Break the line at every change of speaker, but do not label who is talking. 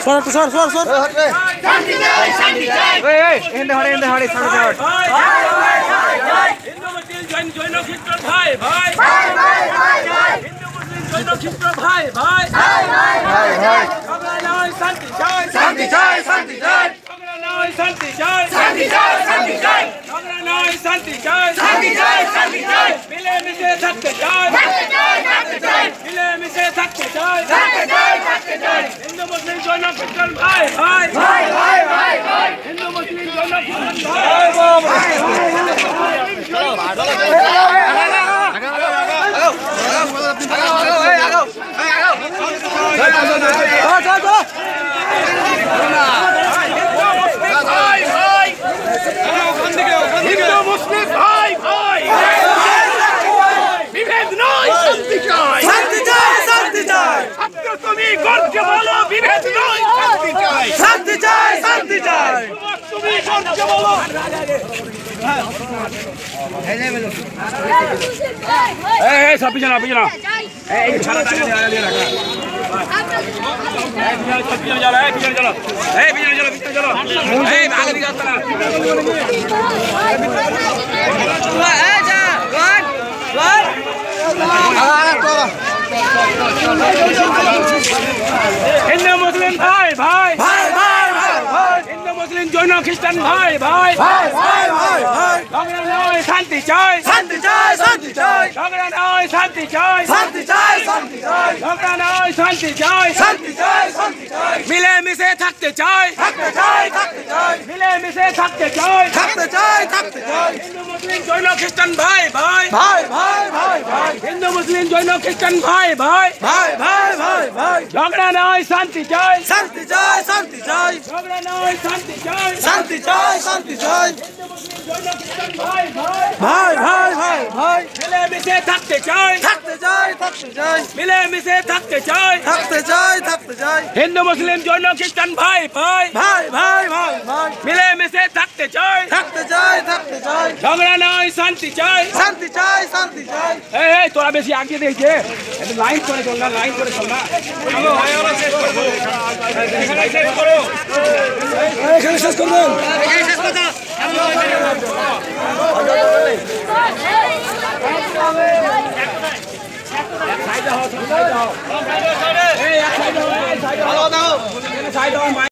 সর সর সর সর
শান্তি চাই শান্তি চাই
এই এন্ড হড়ে ছাড়
হিন্দু মুসলিম জৈন খ্রিস্টান ভাই ভাই হিন্দু মুসলিম জৈন খ্রিস্টান ভাই ভাই ঝগড়া নয় শান্তি চাই
শান্তি চাই শান্তি চাই
ঝগড়া নয় শান্তি চাই
শান্তি চাই শান্তি চাই
ঝগড়া নয় শান্তি চাই
শান্তি চাই শান্তি চাই
মিলে মিশে থাকতে চাই
থাকতে চাই থাকতে চাই
মিলে মিশে থাকতে চাই
থাকতে চাই থাকতে চাই
হিন্দু মুসলিম জৈন খ্রিস্টান ভাই ভাই
ভাই ভাই ভাই ভাই
হিন্দু মুসলিম জৈন খ্রিস্টান ভাই হিন্দু মুসলিম ভাই ভাই বিভেদ নয় শান্তি চাই
শান্তি চাই শান্তি চাই
ছাত্র তুমি গর্জে বলো বিভেদ নয় শান্তি চাই
শান্তি চাই শান্তি চাই
তুমি গর্জে বলো এই সব পিছনে পিছনে এই ছাড়া দিয়ে রাখা এই পিছনে চলো এই পিছনে চলো এই পিছনে চলো পিছনে চলো এই আগে দিকে আসতে না
এই যা গড
হিন্দু মুসলিম ভাই ভাই
ভাই ভাই ভাই ভাই
হিন্দু মুসলিম জৈন খ্রিস্টান ভাই ভাই
ভাই ভাই ভাই ভাই
ঝগড়া নয় শান্তি চাই
শান্তি চাই শান্তি চাই
ঝগড়া নয় শান্তি চাই
শান্তি চাই শান্তি চাই
ঝগড়া নয় শান্তি চাই
শান্তি চাই শান্তি চাই
মিলে মিশে থাকতে চাই
থাকতে চাই থাকতে চাই
মিলে মিশে থাকতে চাই
থাকতে চাই থাকতে চাই
হিন্দু মুসলিম জৈন খ্রিস্টান ভাই ভাই
ভাই ভাই ভাই ভাই
হিন্দু মুসলিম জৈন খ্রিস্টান ভাই ভাই
ভাই ভাই ভাই ভাই
ঝগড়া নয় শান্তি চাই
শান্তি চাই শান্তি চাই
ঝগড়া নয় শান্তি চাই
শান্তি চাই শান্তি চাই
জৈন খ্রিস্টান ভাই ভাই
ভাই ভাই ভাই ভাই
মিলে মিশে থাকতে চাই
থাকতে চাই থাকতে চাই
মিলে মিশে থাকতে চাই
থাকতে চাই থাকতে চাই
হিন্দু মুসলিম জৈন খ্রিস্টান ভাই ভাই
ভাই ভাই ভাই ভাই
মিলে মিশে থাকতে চাই
থাকতে চাই থাকতে চাই
ঝগড়া নয় শান্তি চাই
শান্তি চাই শান্তি চাই
এই তোরা বেশি আগে দেখছে একটু লাইন করে চল না লাইন করে চল না
এখানে শেষ করবেন
সাইড হও সাইড হও এই এক সাইড হও সাইড হও